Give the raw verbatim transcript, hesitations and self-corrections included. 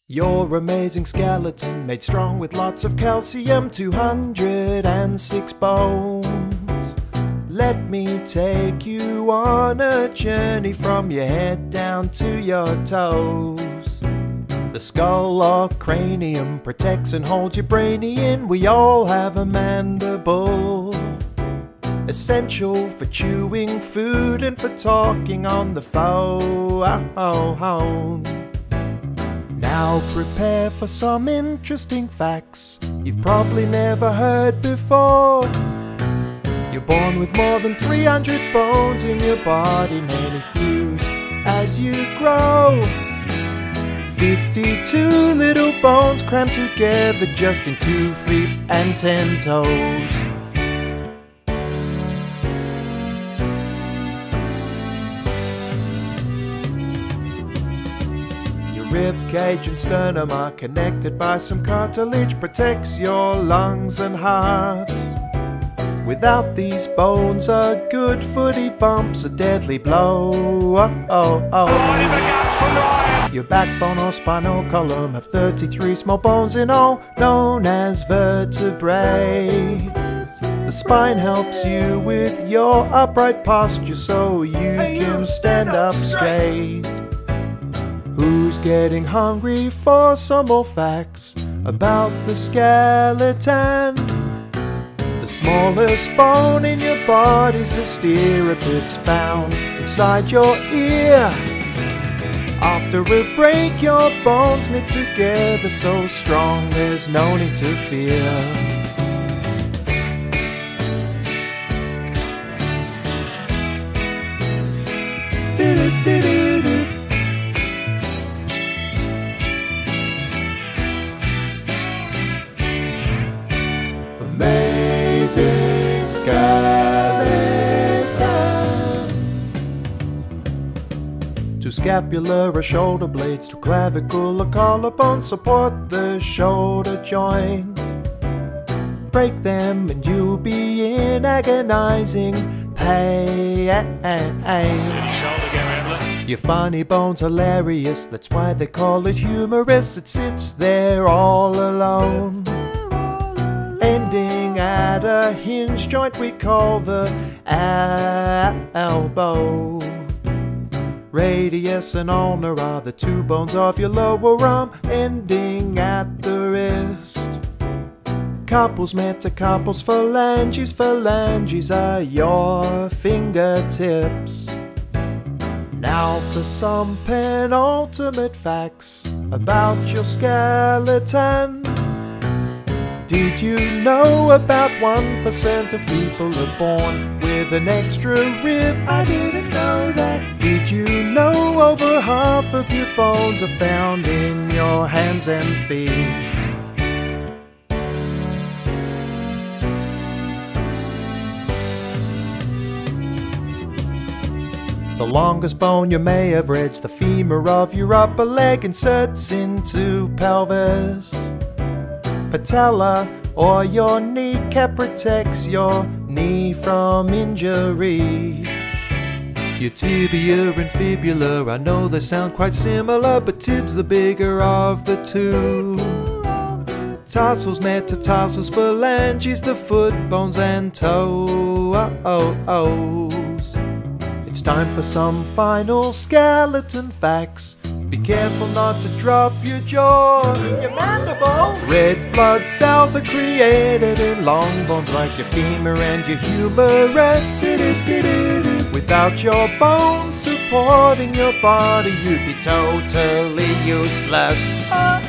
Your amazing skeleton, made strong with lots of calcium, two hundred six bones. Let me take you on a journey from your head down to your toes. The skull or cranium protects and holds your brainy in. We all have a mandible, essential for chewing food and for talking on the phone. Now prepare for some interesting facts you've probably never heard before. You're born with more than three hundred bones in your body, many fuse as you grow. fifty-two little bones crammed together just in two feet and ten toes. Rib cage and sternum are connected by some cartilage, protects your lungs and heart. Without these bones, a good footy bump's a deadly blow. Oh, oh, oh. Your backbone or spinal column have thirty-three small bones in all, known as vertebrae. The spine helps you with your upright posture so you hey, can you stand, stand up straight. Who's getting hungry for some more facts about the skeleton? The smallest bone in your body's the stirruped's found inside your ear. After a break, your bones knit together so strong there's no need to fear. Amazing skeleton. Two scapular or shoulder blades, two clavicle or collarbone support the shoulder joint. Break them and you'll be in agonizing pain. Your funny bone's hilarious, that's why they call it humorous. It sits there all alone, ending at a hinge joint we call the elbow. Radius and ulnar are the two bones of your lower arm, ending at the wrist. Carpals, metacarpals, phalanges, phalanges are your fingertips. Now for some penultimate facts about your skeleton. Did you know about one percent of people are born with an extra rib? I didn't know that. Did you know over half of your bones are found in your hands and feet? The longest bone you may have read's the femur of your upper leg, inserts into pelvis. Patella or your kneecap protects your knee from injury. Your tibia and fibula, I know they sound quite similar, but tib's the bigger of the two. Tarsals, metatarsals, phalanges, the foot bones and toes. It's time for some final skeleton facts. Be careful not to drop your jaw in your mandible. Red blood cells are created in long bones like your femur and your humerus. Without your bones supporting your body, you'd be totally useless.